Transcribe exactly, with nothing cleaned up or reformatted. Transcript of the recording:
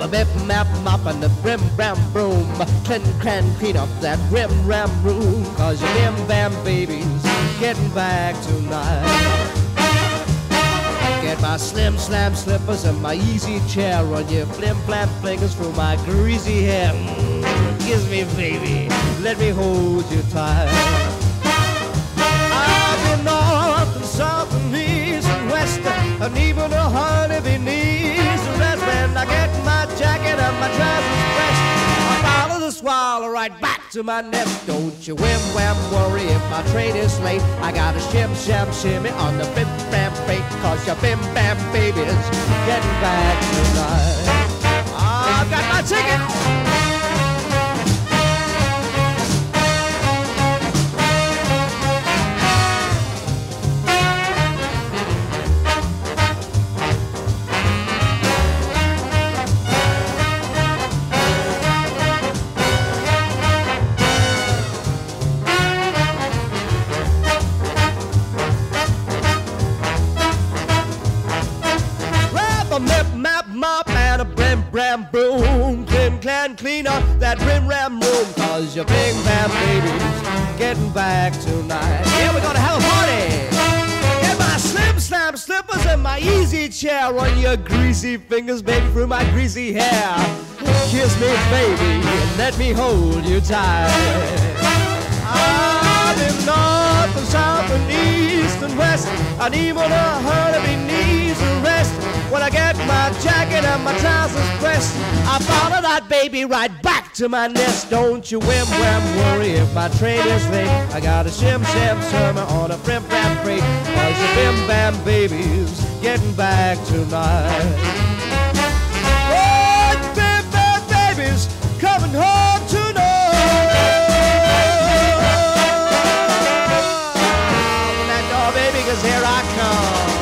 a bip, map, mop, and the brim, bram, broom. Clean, cran, clean up that rim, ram, room. Cause your bim, bam, baby's getting back tonight. Get my slim, slam slippers and my easy chair. Run your flim, flam fingers through my greasy hair. Mm, kiss me, baby, let me hold you tight. I've been north and south and east and west, and even a honey beneath the rest. When I get my jacket and my trousers pressed, I follow the swallow right back to my nest. Don't you whim wham worry if my train is late. I got a shim sham shimmy on the bim bam break. Cause your bim bam baby's getting back tonight. I've got my ticket. A mip, map, mop, and a brim, bram, broom. Clean, clan, clean up that rim, ram, room. Cause your big bam baby's getting back tonight. Yeah, we're gonna have a party. Get my slim, slam slippers and my easy chair. Run your greasy fingers, baby, through my greasy hair. Kiss me, baby, and let me hold you tight. I've been north and south and east and west, and even a hundred beneath the rest. When I get my jacket and my trousers pressed, I follow that baby right back to my nest. Don't you whim wham worry if my train is late. I got a shim sham sermon on a frim fram freight. Cause your bim bam baby's getting back tonight. Oh, bim bam baby's coming home tonight. Open that door, baby, cause here I come.